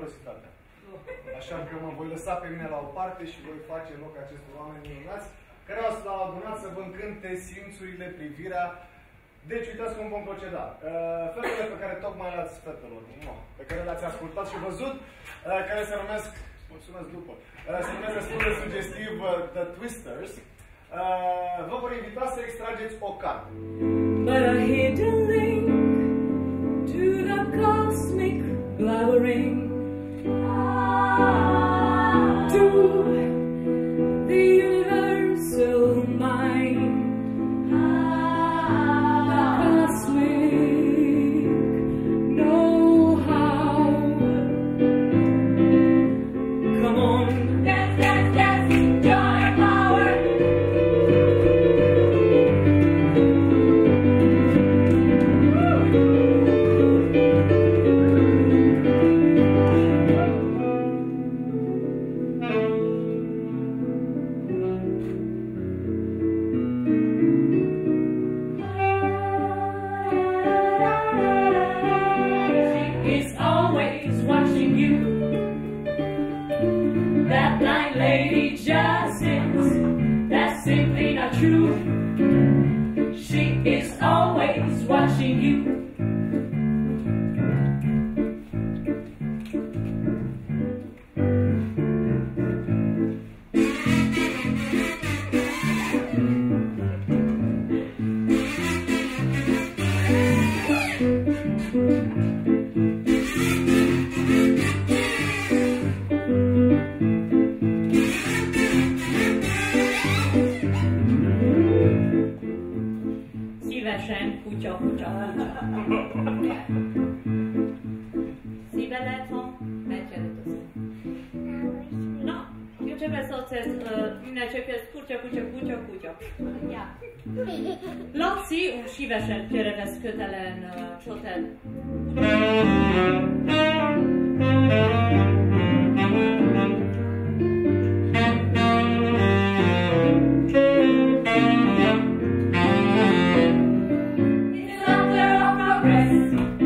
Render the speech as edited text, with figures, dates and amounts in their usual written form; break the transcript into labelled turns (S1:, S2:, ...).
S1: generositatea. Așa că mă voi lăsa pe mine la o parte și voi face în loc acestor oameni minunați care s-au adunat să vă încânte simțurile, privirea. Deci, uitați cum vom proceda. Fetele pe care tocmai le-ați, pe care le-ați ascultat și văzut, care se numesc, mulțumesc după, se numesc destul de sugestiv The Twisters, vă vor invita să extrageți o carte.
S2: But a hidden link to the cosmic blabbering, to the universal mind.
S3: Laci un szívesen félrevesz kötelen csotel.
S2: It's a of progress.